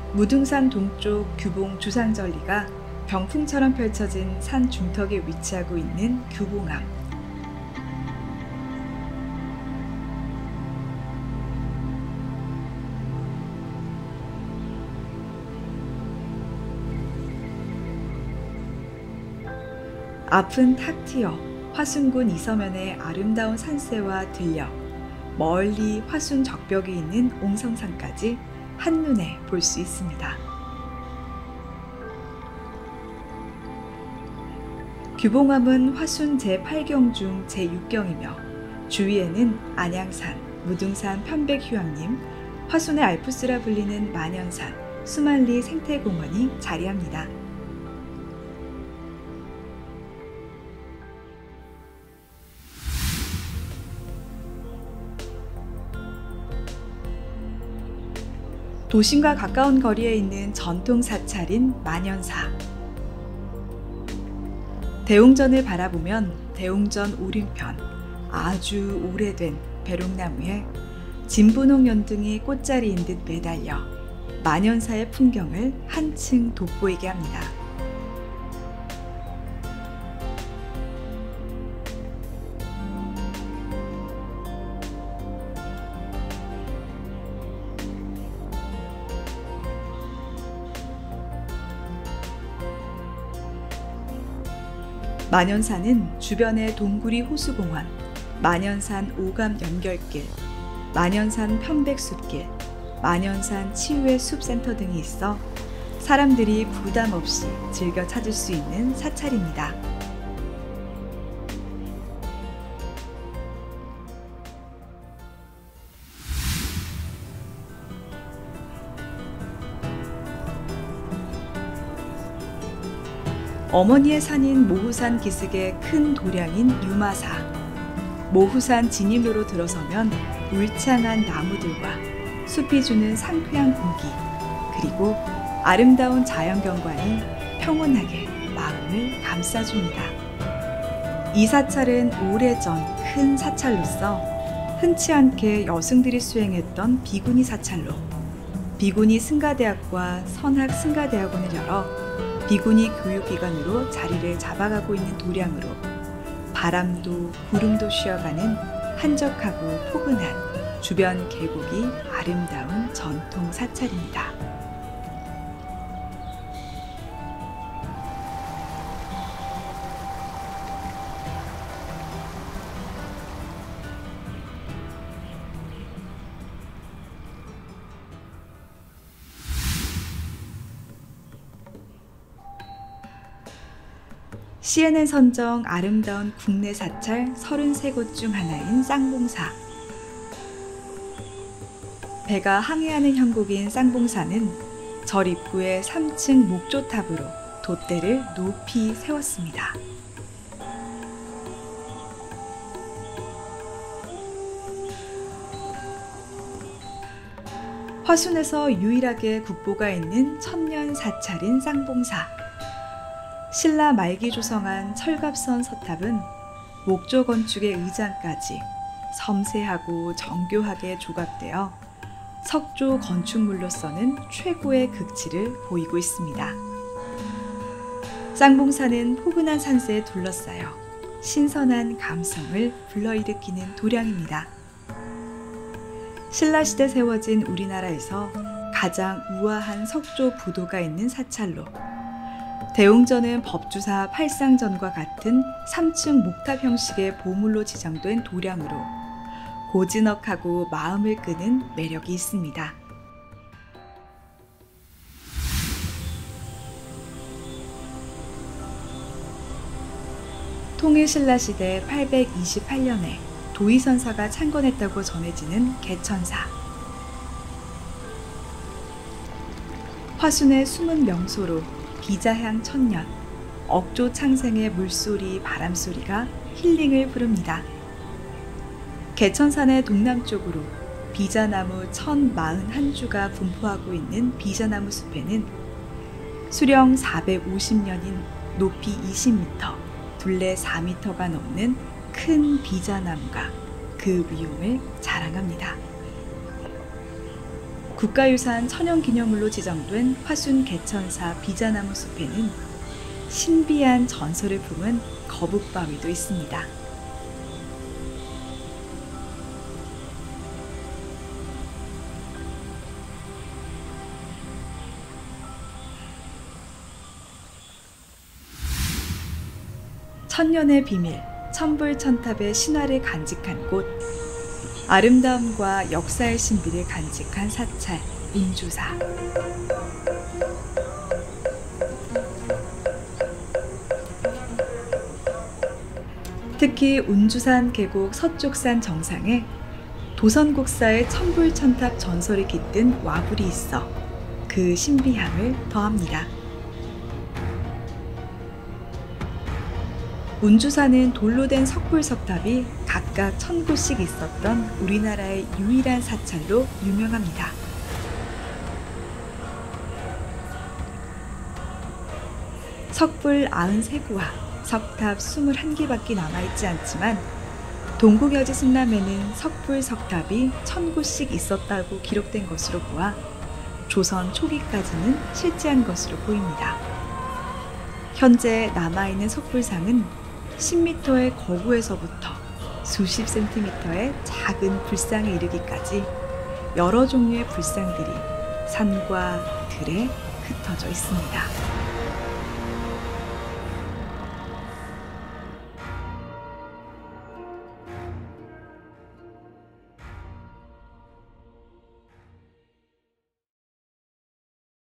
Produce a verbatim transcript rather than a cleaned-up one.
무등산 동쪽 규봉 주상절리가 병풍처럼 펼쳐진 산 중턱에 위치하고 있는 규봉암. 앞은 탁 트여 화순군 이서면의 아름다운 산세와 들녘, 멀리 화순 적벽에 있는 옹성산까지 한눈에 볼 수 있습니다. 규봉암은 화순 제팔 경 중 제육 경이며 주위에는 안양산, 무등산 편백휴양림, 화순의 알프스라 불리는 만연산, 수만리 생태공원이 자리합니다. 도심과 가까운 거리에 있는 전통 사찰인 만연사. 대웅전을 바라보면 대웅전 오륜편, 아주 오래된 배롱나무에 진분홍 연등이 꽃자리인 듯 매달려 만연사의 풍경을 한층 돋보이게 합니다. 만연산은 주변의 동구리 호수공원, 만연산 오감 연결길, 만연산 편백숲길, 만연산 치유의 숲센터 등이 있어 사람들이 부담 없이 즐겨 찾을 수 있는 사찰입니다. 어머니의 산인 모후산 기슭의 큰 도량인 유마사. 모후산 진입로로 들어서면 울창한 나무들과 숲이 주는 상쾌한 공기, 그리고 아름다운 자연경관이 평온하게 마음을 감싸줍니다. 이 사찰은 오래전 큰 사찰로서 흔치 않게 여승들이 수행했던 비구니 사찰로 비구니 승가대학과 선학 승가대학원을 열어 비구니 교육기관으로 자리를 잡아가고 있는 도량으로 바람도 구름도 쉬어가는 한적하고 포근한 주변 계곡이 아름다운 전통 사찰입니다. 씨엔엔 선정 아름다운 국내 사찰 서른세 곳 중 하나인 쌍봉사. 배가 항해하는 형국인 쌍봉사는 절 입구의 삼 층 목조탑으로 돛대를 높이 세웠습니다. 화순에서 유일하게 국보가 있는 천년 사찰인 쌍봉사. 신라 말기 조성한 철갑선 서탑은 목조 건축의 의장까지 섬세하고 정교하게 조각되어 석조 건축물로서는 최고의 극치를 보이고 있습니다. 쌍봉사는 포근한 산세에 둘러싸여 신선한 감성을 불러일으키는 도량입니다. 신라시대 세워진 우리나라에서 가장 우아한 석조 부도가 있는 사찰로 대웅전은 법주사 팔상전과 같은 삼 층 목탑 형식의 보물로 지정된 도량으로 고즈넉하고 마음을 끄는 매력이 있습니다. 통일신라시대 팔백이십팔 년에 도의선사가 창건했다고 전해지는 개천사. 화순의 숨은 명소로 비자향 천년, 억조 창생의 물소리, 바람소리가 힐링을 부릅니다. 개천산의 동남쪽으로 비자나무 천사십일 주가 분포하고 있는 비자나무 숲에는 수령 사백오십 년인 높이 이십 미터, 둘레 사 미터가 넘는 큰 비자나무가 그 위용을 자랑합니다. 국가유산 천연기념물로 지정된 화순 개천사 비자나무 숲에는 신비한 전설을 품은 거북바위도 있습니다. 천년의 비밀, 천불천탑의 신화를 간직한 곳, 아름다움과 역사의 신비를 간직한 사찰, 운주사. 특히 운주산 계곡 서쪽산 정상에 도선국사의 천불천탑 전설이 깃든 와불이 있어 그 신비함을 더합니다. 운주산은 돌로 된 석불석탑이 각각 천 곳씩 있었던 우리나라의 유일한 사찰로 유명합니다. 석불 구십삼 구와 석탑 이십일 개밖에 남아있지 않지만 동국여지 승람에는 석불석탑이 천 곳씩 있었다고 기록된 것으로 보아 조선 초기까지는 실제한 것으로 보입니다. 현재 남아있는 석불상은 십 미터의 거구에서부터 수십 센티미터의 작은 불상에 이르기까지 여러 종류의 불상들이 산과 들에 흩어져 있습니다.